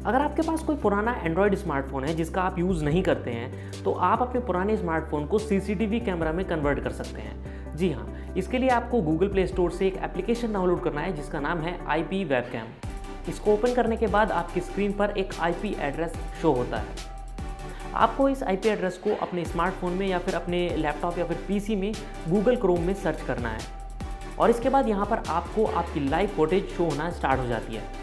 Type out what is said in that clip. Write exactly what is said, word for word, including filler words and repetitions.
अगर आपके पास कोई पुराना एंड्रॉयड स्मार्टफोन है जिसका आप यूज़ नहीं करते हैं, तो आप अपने पुराने स्मार्टफोन को सीसीटीवी कैमरा में कन्वर्ट कर सकते हैं। जी हाँ, इसके लिए आपको गूगल प्ले स्टोर से एक एप्लीकेशन डाउनलोड करना है जिसका नाम है आई पी वेबकैम। इसको ओपन करने के बाद आपकी स्क्रीन पर एक आई पी एड्रेस शो होता है। आपको इस आई पी एड्रेस को अपने स्मार्टफोन में या फिर अपने लैपटॉप या फिर पीसी में गूगल क्रोम में सर्च करना है और इसके बाद यहाँ पर आपको आपकी लाइव फुटेज शो होना स्टार्ट हो जाती है।